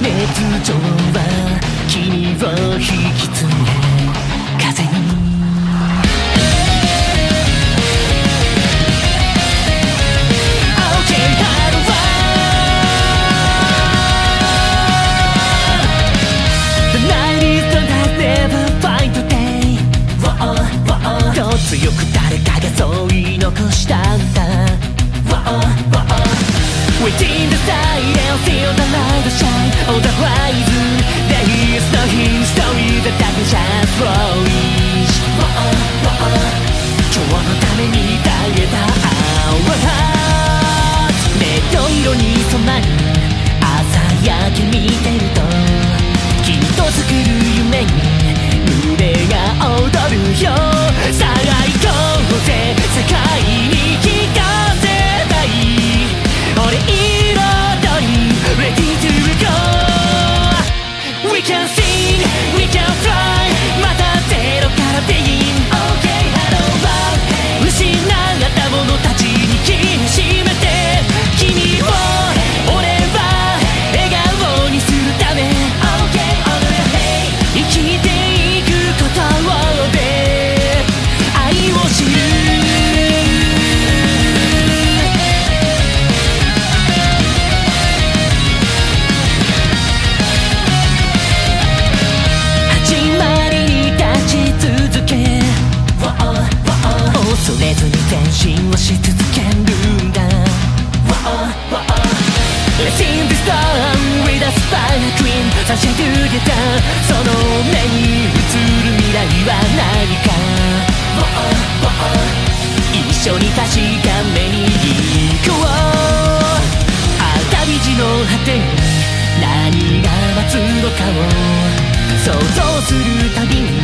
熱情は君を引き連れ風に強く誰かがそう言い残したんだ Within the silence, feel the light shine on the horizon. There is no history, the dark just flourish. 今日のために抱えた Our heart 緑色に染まる朝焼け見てるときっと作る夢に胸が踊るよさあ行こうぜ世界に聞かせたい俺彩り Ready to go We can sing, we can fly またゼロから Begin Okay, hello, love 失ったものたちに気にしめて君を俺は笑顔にするため Okay, on your way 生きていくことで愛を知る恐れずに前進をし続けるんだ Let's sing this song with a sparkling sunshine together その目に映る未来は何か一緒に確かめに行こう旅路の果てに何が待つのかを想像するたびに